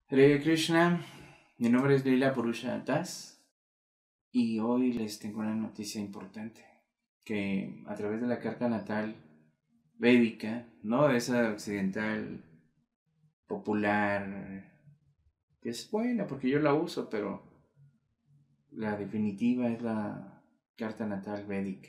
Hare Krishna, mi nombre es Leela Purusha Das y hoy les tengo una noticia importante, que a través de la carta natal védica, no esa occidental popular, que es buena porque yo la uso, pero la definitiva es la carta natal védica.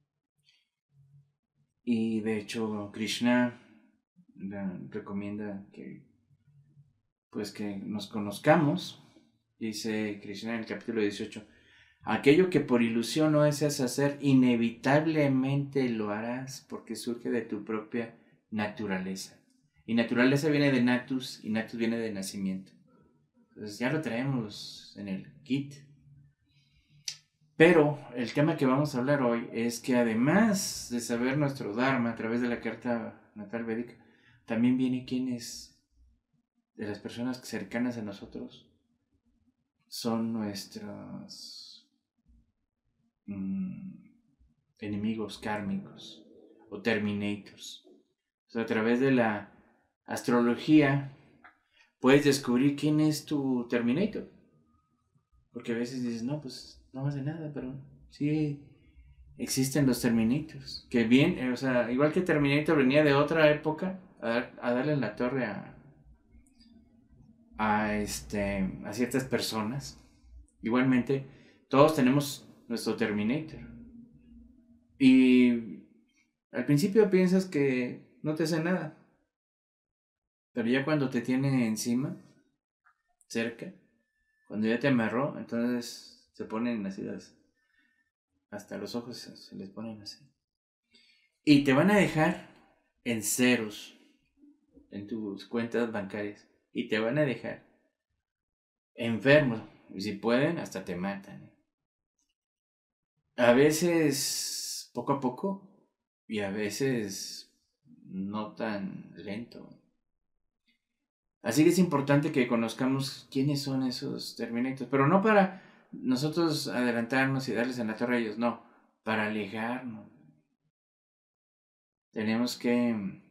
Y de hecho Krishna recomienda que nos conozcamos. Dice Krishna en el capítulo 18: aquello que por ilusión no deseas hacer, inevitablemente lo harás porque surge de tu propia naturaleza. Y naturaleza viene de natus, y natus viene de nacimiento. Entonces ya lo traemos en el kit. Pero el tema que vamos a hablar hoy es que además de saber nuestro Dharma a través de la carta natal védica, también viene quienes de las personas cercanas a nosotros son nuestros enemigos kármicos o terminators. O sea, a través de la astrología puedes descubrir quién es tu terminator. Porque a veces dices, no, pues no hace nada, pero sí existen los terminators. Que bien, o sea, igual que Terminator venía de otra época a darle en la torre a ciertas personas. Igualmente, todos tenemos nuestro Terminator. Y al principio piensas que no te hace nada. Pero ya cuando te tiene encima, cerca, cuando ya te amarró, entonces se ponen así, hasta los ojos se les ponen así. Y te van a dejar en ceros en tus cuentas bancarias. Y te van a dejar enfermo. Y si pueden, hasta te matan. A veces poco a poco y a veces no tan lento. Así que es importante que conozcamos quiénes son esos Terminators, pero no para nosotros adelantarnos y darles en la torre a ellos, no, para alejarnos. Tenemos que...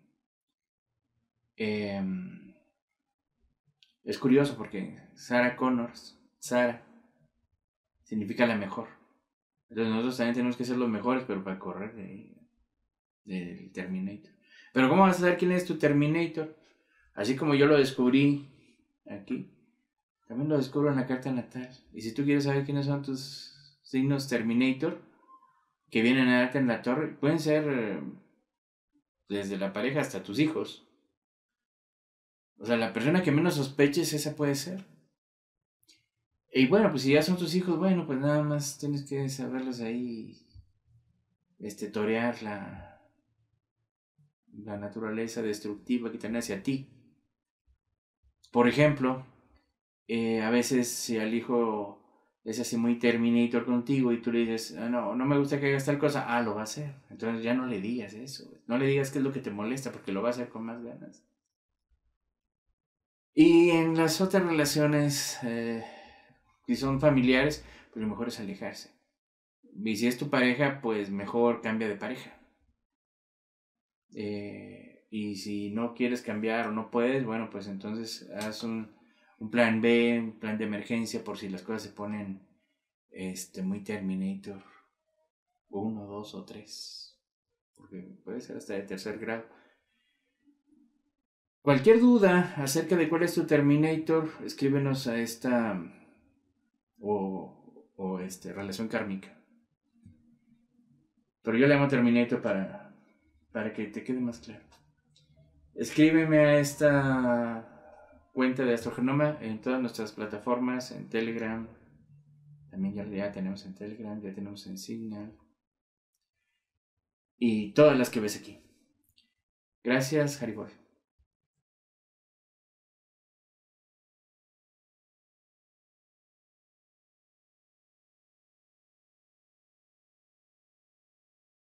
es curioso porque Sarah Connors, Sarah, significa la mejor. Entonces nosotros también tenemos que ser los mejores, pero para correr del Terminator. Pero ¿cómo vas a saber quién es tu Terminator? Así como yo lo descubrí aquí, también lo descubro en la carta natal. Y si tú quieres saber quiénes son tus signos Terminator, que vienen a darte en la torre, pueden ser desde la pareja hasta tus hijos. O sea, la persona que menos sospeches, esa puede ser. Y bueno, pues si ya son tus hijos, bueno, pues nada más tienes que saberlos ahí, torear la naturaleza destructiva que tiene hacia ti. Por ejemplo, a veces si al hijo es así muy Terminator contigo y tú le dices, no, no me gusta que hagas tal cosa, lo va a hacer. Entonces ya no le digas eso. No le digas qué es lo que te molesta porque lo va a hacer con más ganas. Y en las otras relaciones, si son familiares, pues lo mejor es alejarse. Y si es tu pareja, pues mejor cambia de pareja. Y si no quieres cambiar o no puedes, bueno, pues entonces haz un plan B, un plan de emergencia por si las cosas se ponen muy Terminator 1, 2 o 3, porque puede ser hasta de tercer grado. Cualquier duda acerca de cuál es tu Terminator, escríbenos a esta relación kármica. Pero yo le llamo Terminator para que te quede más claro. Escríbeme a esta cuenta de Astrogenoma en todas nuestras plataformas, en Telegram. También ya tenemos en Telegram, ya tenemos en Signal. Y todas las que ves aquí. Gracias, Hariboy.